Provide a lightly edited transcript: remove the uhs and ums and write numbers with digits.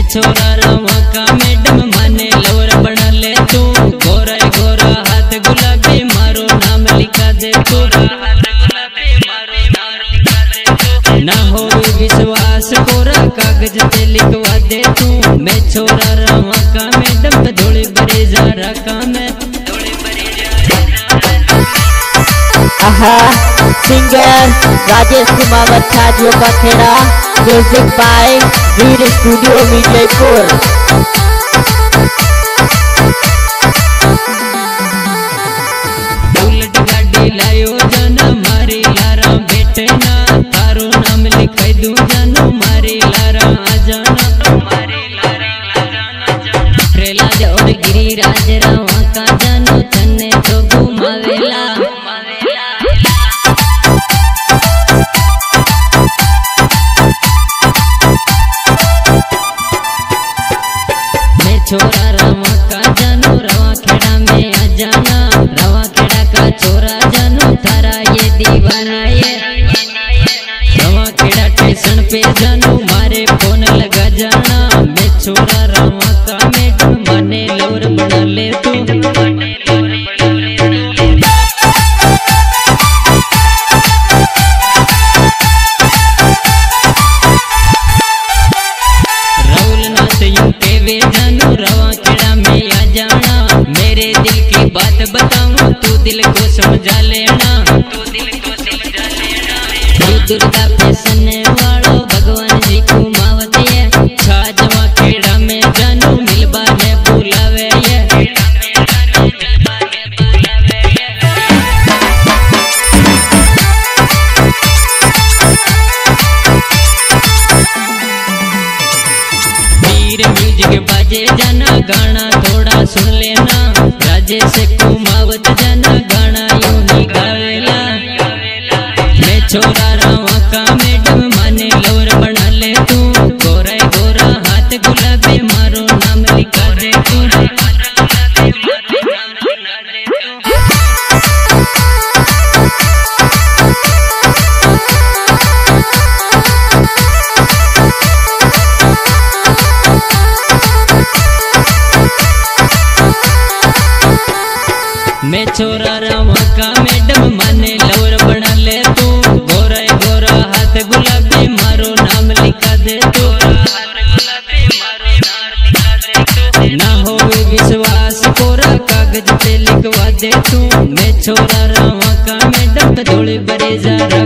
छोरा रवा का मैडम माने लवर बना ले तू। गोरा गोरा हाथ गुलाबी मारो नाम लिखा दे तू। ना हो विश्वास कोरा कागज पे लिखवा दे तू। मैं छोरा रवा का मैडम धोली बड़ी जरा का मैं सिंगर राजेश कुमार छाजो का खेड़ा। Music by Veer studio Vijaypur. Bullet गाड़ी लायो जाना मारी लारा बेटे ना। तारो नाम लिखाई दूं जानो मारी लारा आ जाना। ट्रेला जोड़ गिरिराज रवा का जानो तन्ने तो घुमावेला। छोरा रवा का जानो रवा खेड़ा में आ जाना। रवा खेड़ा का छोरा जानो थारा ये दीवाना ये। रवा खेड़ा स्टेशन पे जानो मारे फोन लगा जाना। मैं छोरा रवा का मैडम माने लोर बना ले तू। बात बताऊं तू दिल को समझा लेना। दुर्गा फैशन वालो भगवान जी को मावत है। छाजवा खेड़ा में जानू मिलबा ने बुलावे ये। वीर म्यूजिक बाजे जाना गाना थोड़ा सुन लेना। राजेश कुमावत जाना गाना यूं ही गावेला। मैं छोरा रवा का मैडम माने लोर बना ले तू। गोरा गोरा हाथ गुलाबी मारो नाम लिखा दे तू। मैं छोरा रवा का मैडम माने लवर बना ले तू। गोरा गोरा हाथ गुलाबी मारो नाम लिखा दे तू। ना हो विश्वास कोरा कागज पे लिखवा दे तू। मैं छोरा रवा का मैडम धोली बड़ी जरा